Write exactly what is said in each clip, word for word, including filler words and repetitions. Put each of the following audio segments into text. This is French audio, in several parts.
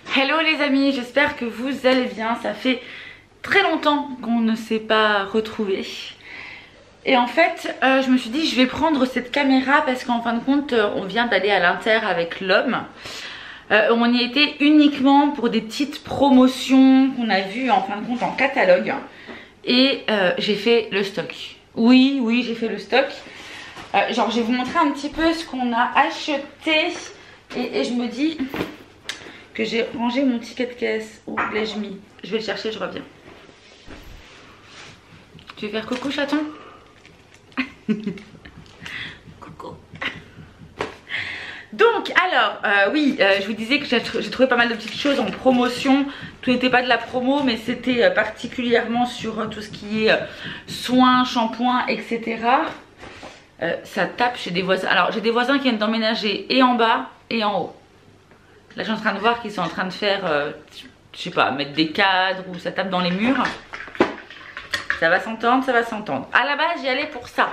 Hello les amis, j'espère que vous allez bien. Ça fait très longtemps qu'on ne s'est pas retrouvés. Et en fait, euh, je me suis dit je vais prendre cette caméra parce qu'en fin de compte, on vient d'aller à l'Inter avec l'homme. Euh, on y était uniquement pour des petites promotions qu'on a vues en fin de compte en catalogue. Et euh, j'ai fait le stock. Oui, oui, j'ai fait le stock. Euh, genre, je vais vous montrer un petit peu ce qu'on a acheté. Et, et je me dis que j'ai rangé mon ticket de caisse. Où l'ai-je mis? Je vais le chercher, je reviens. Tu veux faire coucou, chaton? Coucou. Donc, alors, euh, oui, euh, je vous disais que j'ai trouvé pas mal de petites choses en promotion. Tout n'était pas de la promo, mais c'était euh, particulièrement sur euh, tout ce qui est euh, soins, shampoings, et cetera. Euh, ça tape chez des voisins. Alors, j'ai des voisins qui viennent d'emménager et en bas et en haut. Là, je suis en train de voir qu'ils sont en train de faire, euh, je sais pas, mettre des cadres ou ça tape dans les murs. Ça va s'entendre, ça va s'entendre. À la base, j'y allais pour ça.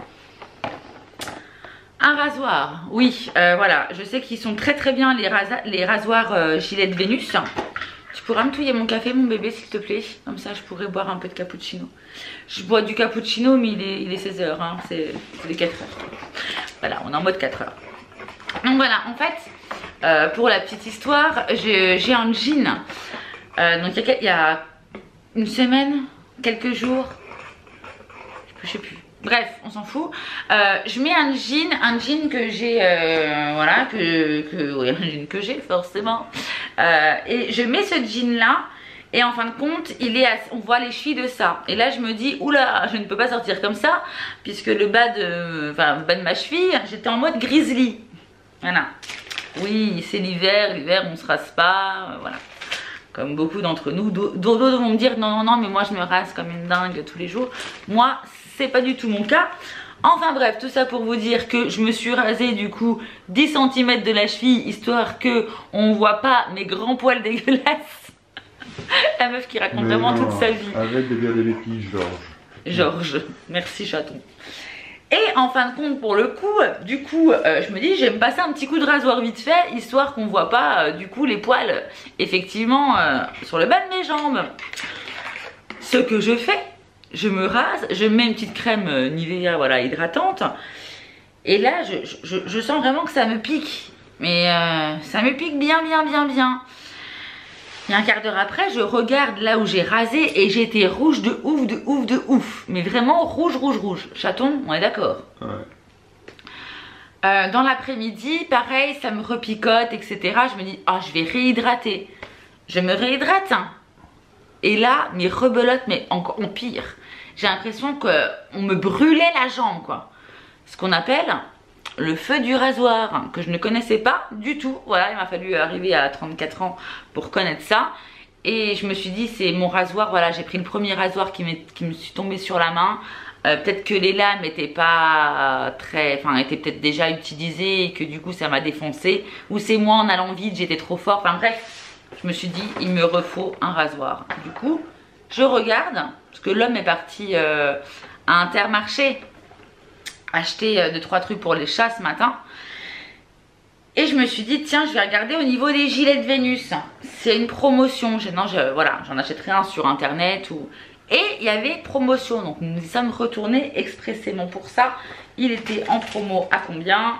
Un rasoir, oui, euh, voilà. Je sais qu'ils sont très très bien les, rasa les rasoirs euh, Gillette Vénus. Tu pourras me touiller mon café, mon bébé, s'il te plaît. Comme ça, je pourrais boire un peu de cappuccino. Je bois du cappuccino, mais il est, il est seize heures. Hein. C'est les quatre heures. Voilà, on est en mode quatre heures. Donc voilà, en fait, euh, pour la petite histoire, j'ai un jean. Euh, donc il y, y a une semaine, quelques jours, je sais plus. Bref, on s'en fout. Euh, je mets un jean, un jean que j'ai, euh, voilà, que, que, oui, un jean que j'ai forcément. Euh, et je mets ce jean là, et en fin de compte, il est, à, on voit les chevilles de ça. Et là, je me dis, oula, je ne peux pas sortir comme ça, puisque le bas de, enfin, le bas de ma cheville, j'étais en mode grizzly. Voilà. Oui, c'est l'hiver, l'hiver, on se rase pas, euh, voilà. Comme beaucoup d'entre nous, d'autres vont me dire non, non, non, mais moi je me rase comme une dingue tous les jours. Moi, c'est pas du tout mon cas. Enfin bref, tout ça pour vous dire que je me suis rasée du coup dix centimètres de la cheville, histoire que on voit pas mes grands poils dégueulasses. La meuf qui raconte mais vraiment non, toute sa vie. Arrête de dire des bêtises, Georges. Georges, merci chaton. Et en fin de compte, pour le coup, du coup, euh, je me dis, je vais me passer un petit coup de rasoir vite fait, histoire qu'on voit pas, euh, du coup, les poils, effectivement, euh, sur le bas de mes jambes. Ce que je fais, je me rase, je mets une petite crème euh, Nivea, voilà, hydratante. Et là, je, je, je sens vraiment que ça me pique. Mais euh, ça me pique bien, bien, bien, bien. Et un quart d'heure après, je regarde là où j'ai rasé et j'étais rouge de ouf, de ouf, de ouf. Mais vraiment rouge, rouge, rouge. Chaton, on est d'accord? Ouais. Euh, dans l'après-midi, pareil, ça me repicote, et cetera. Je me dis, oh, je vais réhydrater. Je me réhydrate. Hein. Et là, mes rebelotes, mais encore en pire. J'ai l'impression qu'on me brûlait la jambe, quoi. Ce qu'on appelle le feu du rasoir, que je ne connaissais pas du tout. Voilà, il m'a fallu arriver à trente-quatre ans pour connaître ça. Et je me suis dit, c'est mon rasoir. Voilà, j'ai pris le premier rasoir qui, qui me suis tombé sur la main. Euh, peut-être que les lames n'étaient pas très, enfin, étaient peut-être déjà utilisées et que du coup, ça m'a défoncé. Ou c'est moi en allant vite, j'étais trop fort. Enfin bref, je me suis dit, il me refaut un rasoir. Du coup, je regarde, parce que l'homme est parti euh, à Intermarché acheter deux trois trucs pour les chats ce matin. Et je me suis dit, tiens, je vais regarder au niveau des gilets de Vénus. C'est une promotion. Non, je, voilà, j'en achèterai un sur internet. Ou... Et il y avait promotion. Donc nous y sommes retournés expressément pour ça. Il était en promo à combien?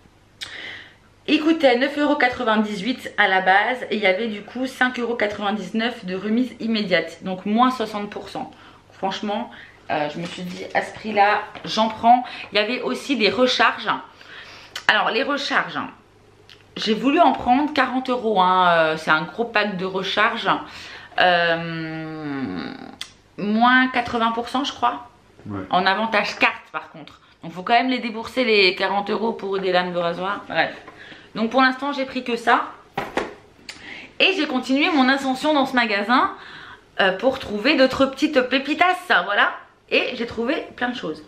Il coûtait neuf euros quatre-vingt-dix-huit à la base. Et il y avait du coup cinq euros quatre-vingt-dix-neuf de remise immédiate. Donc moins soixante pour cent. Franchement, euh, je me suis dit, à ce prix-là, j'en prends. Il y avait aussi des recharges. Alors les recharges... J'ai voulu en prendre quarante euros, hein. C'est un gros pack de recharge, euh, moins quatre-vingts pour cent je crois, ouais. En avantage carte par contre. Donc il faut quand même les débourser les quarante euros pour des lames de rasoir, bref. Donc pour l'instant j'ai pris que ça. Et j'ai continué mon ascension dans ce magasin euh, pour trouver d'autres petites pépitasses, voilà. Et j'ai trouvé plein de choses.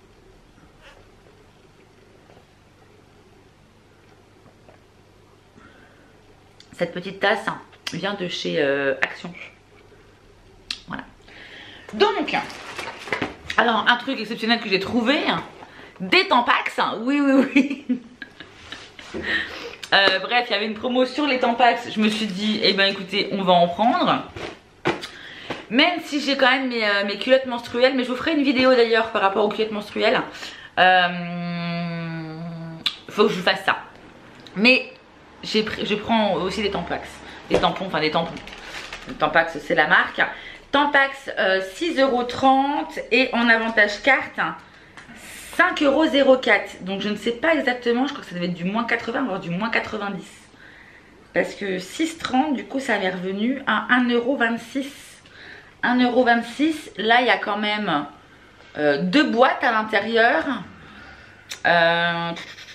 Cette petite tasse vient de chez euh, Action. Voilà. Donc, alors un truc exceptionnel que j'ai trouvé, des Tampax. Oui, oui, oui. Euh, bref, il y avait une promo sur les Tampax. Je me suis dit, eh ben écoutez, on va en prendre. Même si j'ai quand même mes, euh, mes culottes menstruelles. Mais je vous ferai une vidéo d'ailleurs par rapport aux culottes menstruelles. Euh, faut que je vous fasse ça. Mais je prends aussi des Tampax. Des tampons, enfin des tampons. Le Tampax, c'est la marque. Tampax, euh, six euros trente. Et en avantage carte, cinq euros zéro quatre. Donc je ne sais pas exactement, je crois que ça devait être du moins quatre-vingts, voire du moins quatre-vingt-dix. Parce que six trente, du coup ça m'est revenu à un euro vingt-six. un euro vingt-six, là il y a quand même euh, deux boîtes à l'intérieur. Euh,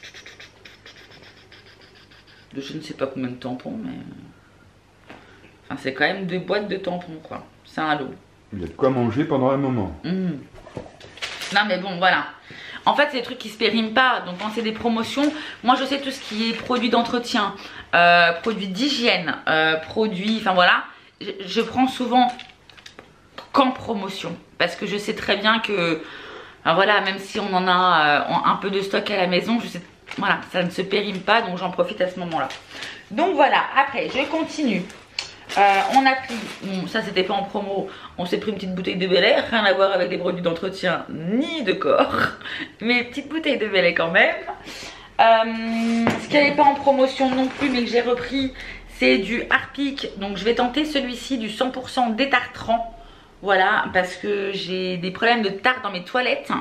de je ne sais pas combien de tampons, mais... Enfin c'est quand même deux boîtes de tampons quoi. C'est un lot. Il y a de quoi manger pendant un moment. Mmh. Non mais bon voilà. En fait c'est des trucs qui se périment pas. Donc quand c'est des promotions, moi je sais tout ce qui est produits d'entretien, euh, produits d'hygiène, euh, produits, enfin voilà. Je, je prends souvent qu'en promotion. Parce que je sais très bien que, enfin, voilà, même si on en a euh, un peu de stock à la maison, je sais, voilà, ça ne se périme pas. Donc j'en profite à ce moment là. Donc voilà, après je continue. Euh, on a pris, bon, ça c'était pas en promo, on s'est pris une petite bouteille de Bel Air, rien à voir avec des produits d'entretien ni de corps, mais petite bouteille de Bel Air quand même. Euh, ce qui n'avait pas en promotion non plus mais que j'ai repris, c'est du Harpic, donc je vais tenter celui-ci du cent pour cent détartrant, voilà, parce que j'ai des problèmes de tarte dans mes toilettes.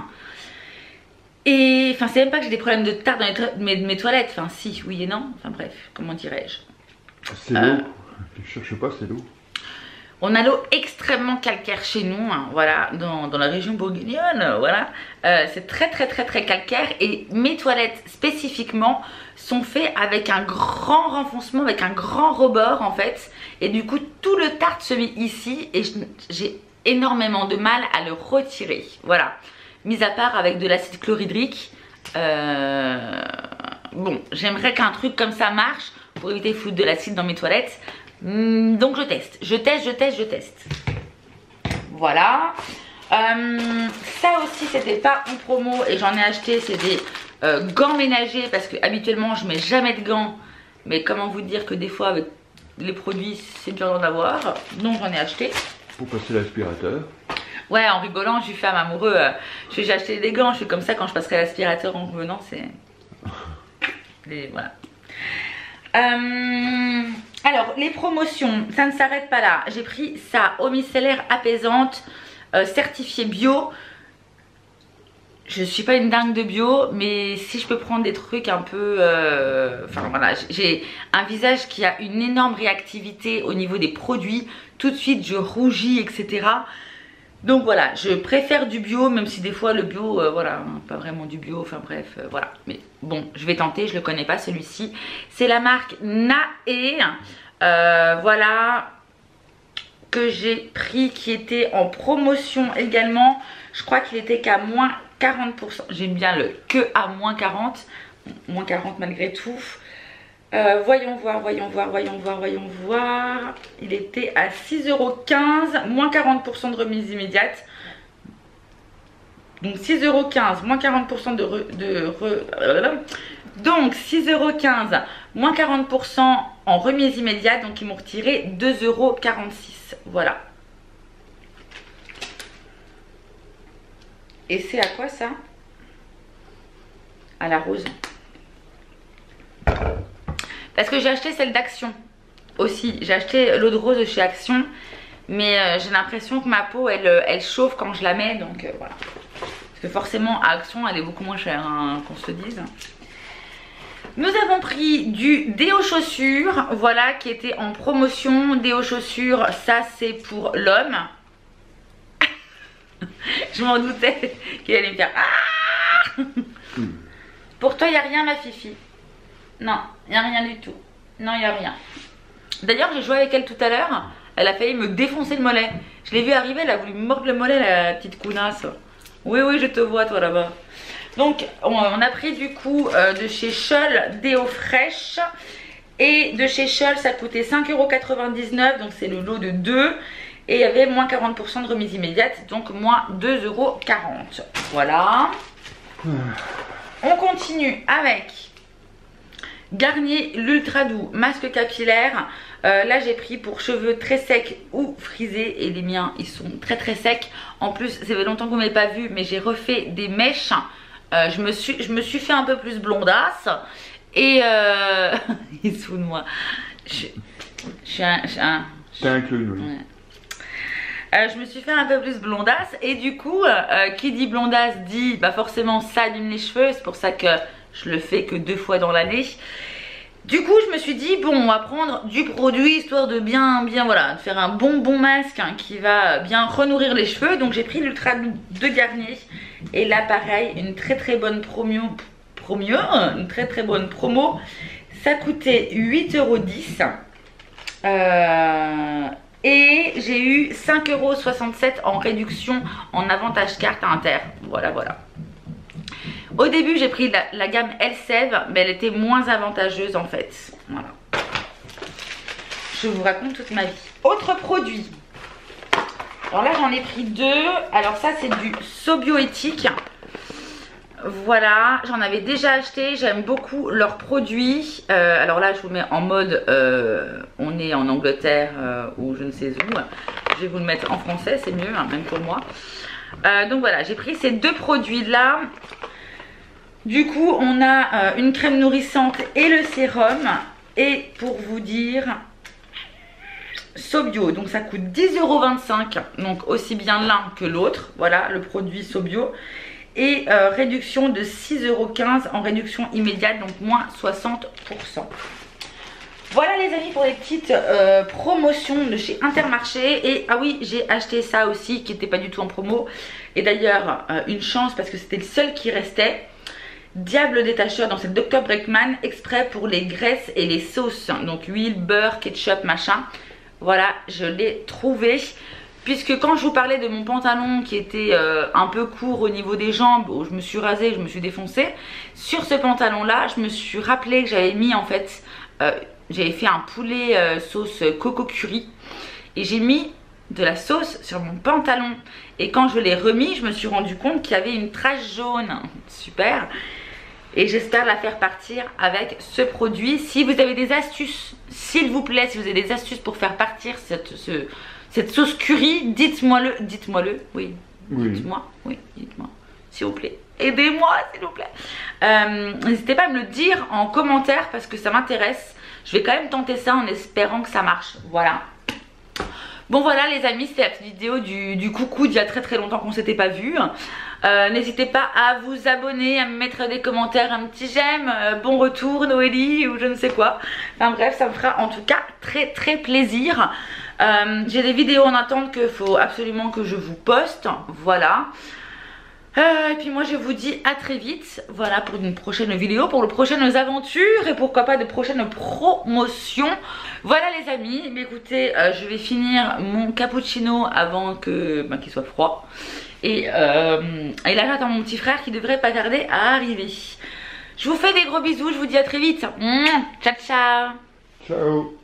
Et enfin c'est même pas que j'ai des problèmes de tarte dans mes, to mes, mes toilettes, enfin si, oui et non, enfin bref, comment dirais-je. C'est l'eau. Euh, Je cherche pas, c'est l'eau. On a l'eau extrêmement calcaire chez nous, hein, voilà, dans, dans la région bourguignonne, voilà. Euh, c'est très très très très calcaire et mes toilettes spécifiquement sont faites avec un grand renfoncement, avec un grand rebord en fait. Et du coup tout le tartre se met ici et j'ai énormément de mal à le retirer, voilà. Mis à part avec de l'acide chlorhydrique, euh, bon, j'aimerais qu'un truc comme ça marche pour éviter de foutre de l'acide dans mes toilettes. Donc je teste, je teste, je teste, je teste. Voilà. Euh, ça aussi c'était pas en promo et j'en ai acheté, c'est des euh, gants ménagers parce que habituellement je mets jamais de gants. Mais comment vous dire que des fois avec les produits c'est dur d'en avoir. Donc j'en ai acheté. Pour passer l'aspirateur. Ouais, en rigolant, je lui fais à amoureux, euh, je vais acheter des gants, je suis comme ça quand je passerai l'aspirateur en revenant, c'est... Voilà. Euh, alors les promotions, ça ne s'arrête pas là. J'ai pris ça, eau micellaire apaisante, euh, certifiée bio. Je suis pas une dingue de bio, mais si je peux prendre des trucs un peu, euh, enfin voilà, j'ai un visage qui a une énorme réactivité au niveau des produits. Tout de suite je rougis, et cetera. Donc voilà, je préfère du bio, même si des fois le bio, euh, voilà, hein, pas vraiment du bio, enfin bref, euh, voilà. Mais bon, je vais tenter, je le connais pas celui-ci. C'est la marque Nae, euh, voilà, que j'ai pris, qui était en promotion également. Je crois qu'il était qu'à moins quarante pour cent, j'aime bien le que à moins quarante, moins quarante malgré tout. Euh, voyons voir, voyons voir, voyons voir, voyons voir. Il était à six euros quinze, moins quarante pour cent de remise immédiate. Donc six euros quinze, moins quarante pour cent de, re, de re, donc six euros quinze, moins quarante pour cent en remise immédiate. Donc ils m'ont retiré deux euros quarante-six. Voilà. Et c'est à quoi ça? À la rose. Parce que j'ai acheté celle d'Action aussi. J'ai acheté l'eau de rose de chez Action. Mais euh, j'ai l'impression que ma peau, elle, elle chauffe quand je la mets. Donc euh, voilà. Parce que forcément, à Action, elle est beaucoup moins chère, hein, qu'on se le dise. Nous avons pris du déo chaussures. Voilà, qui était en promotion. Déo chaussures, ça c'est pour l'homme. Je m'en doutais qu'il allait me faire ah. Pour toi, il n'y a rien, ma fifi? Non, il n'y a rien du tout. Non, il n'y a rien. D'ailleurs, j'ai joué avec elle tout à l'heure. Elle a failli me défoncer le mollet. Je l'ai vue arriver, elle a voulu me mordre le mollet, la petite counasse. Oui, oui, je te vois, toi, là-bas. Donc, on, on a pris du coup euh, de chez Scholl déo fraîche. Et de chez Scholl, ça coûtait cinq euros quatre-vingt-dix-neuf. Donc, c'est le lot de deux. Et il y avait moins quarante pour cent de remise immédiate. Donc, moins deux euros quarante. Voilà. On continue avec Garnier l'Ultra Doux masque capillaire. Euh, là j'ai pris pour cheveux très secs ou frisés et les miens ils sont très très secs. En plus ça fait longtemps que vous m'avez pas vu mais j'ai refait des mèches. Euh, je, me suis, je me suis fait un peu plus blondasse. Et euh... il se fout de moi. Je, je suis un... un T'es un clown, oui. Ouais. Euh, je me suis fait un peu plus blondasse et du coup euh, qui dit blondasse dit bah forcément ça abîme les cheveux, c'est pour ça que je le fais que deux fois dans l'année. Du coup je me suis dit bon on va prendre du produit histoire de bien bien voilà de faire un bon bon masque hein, qui va bien renourrir les cheveux. Donc j'ai pris l'Ultra Doux de Garnier et là pareil une très très bonne promo, promo une très très bonne promo. Ça coûtait huit euros dix. Euh... Et j'ai eu cinq euros soixante-sept en réduction en avantage carte à Inter. Voilà, voilà. Au début, j'ai pris la, la gamme Elseve, mais elle était moins avantageuse en fait. Voilà. Je vous raconte toute ma vie. Autre produit. Alors là, j'en ai pris deux. Alors ça, c'est du Sobioéthique. Voilà, j'en avais déjà acheté, j'aime beaucoup leurs produits. Euh, alors là, je vous mets en mode, euh, on est en Angleterre euh, ou je ne sais où. Je vais vous le mettre en français, c'est mieux, hein, même pour moi. Euh, donc voilà, j'ai pris ces deux produits-là. Du coup, on a euh, une crème nourrissante et le sérum. Et pour vous dire, Sobio, donc ça coûte dix euros vingt-cinq. Donc aussi bien l'un que l'autre. Voilà, le produit Sobio. Et euh, réduction de six euros quinze en réduction immédiate, donc moins soixante pour cent. Voilà les amis pour les petites euh, promotions de chez Intermarché. Et ah oui, j'ai acheté ça aussi qui n'était pas du tout en promo. Et d'ailleurs, euh, une chance parce que c'était le seul qui restait. Diable détacheur dans cette docteur Bregman, exprès pour les graisses et les sauces. Donc huile, beurre, ketchup, machin. Voilà, je l'ai trouvé. Puisque quand je vous parlais de mon pantalon qui était euh, un peu court au niveau des jambes, où je me suis rasée, je me suis défoncée, sur ce pantalon là, je me suis rappelé que j'avais mis en fait, euh, j'avais fait un poulet euh, sauce coco curry et j'ai mis de la sauce sur mon pantalon. Et quand je l'ai remis, je me suis rendu compte qu'il y avait une trace jaune. Super. Et j'espère la faire partir avec ce produit. Si vous avez des astuces, s'il vous plaît, si vous avez des astuces pour faire partir cette... ce Cette sauce curry, dites-moi le, dites-moi le, oui, oui. dites-moi, oui, dites-moi, s'il vous plaît, aidez-moi s'il vous plaît. Euh, N'hésitez pas à me le dire en commentaire parce que ça m'intéresse. Je vais quand même tenter ça en espérant que ça marche, voilà. Bon voilà les amis, c'était la petite vidéo du, du coucou d'il y a très très longtemps qu'on s'était pas vu. Euh, N'hésitez pas à vous abonner, à me mettre des commentaires, un petit j'aime, euh, bon retour Noélie ou je ne sais quoi. Enfin bref, ça me fera en tout cas très très plaisir. Euh, J'ai des vidéos en attente qu'il faut absolument que je vous poste, voilà. Euh, et puis moi je vous dis à très vite, voilà pour une prochaine vidéo, pour de prochaines aventures et pourquoi pas de prochaines promotions. Voilà les amis, mais écoutez, euh, je vais finir mon cappuccino avant que bah, qu'il soit froid. Et, euh, et là j'attends mon petit frère qui devrait pas tarder à arriver. Je vous fais des gros bisous, je vous dis à très vite. Mmh, ciao ciao. Ciao.